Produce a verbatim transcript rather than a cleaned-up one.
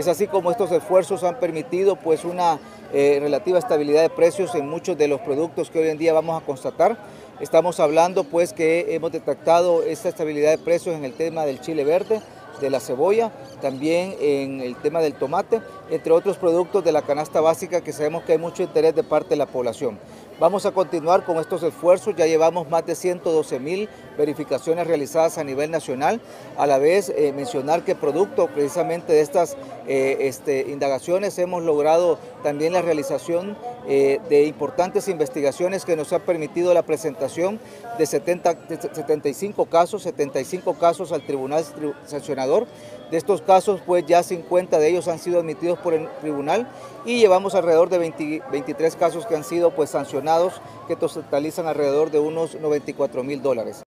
Es así como estos esfuerzos han permitido pues una eh, relativa estabilidad de precios en muchos de los productos que hoy en día vamos a constatar. Estamos hablando pues que hemos detectado esta estabilidad de precios en el tema del chile verde, de la cebolla, también en el tema del tomate, entre otros productos de la canasta básica que sabemos que hay mucho interés de parte de la población. Vamos a continuar con estos esfuerzos, ya llevamos más de ciento doce mil verificaciones realizadas a nivel nacional. A la vez eh, mencionar que producto precisamente de estas eh, este, indagaciones hemos logrado también la realización eh, de importantes investigaciones que nos ha permitido la presentación de setenta, setenta y cinco casos, setenta y cinco casos al Tribunal Sancionador. De estos casos, pues ya cincuenta de ellos han sido admitidos por el tribunal y llevamos alrededor de veinte, veintitrés casos que han sido pues sancionados, que totalizan alrededor de unos noventa y cuatro mil dólares.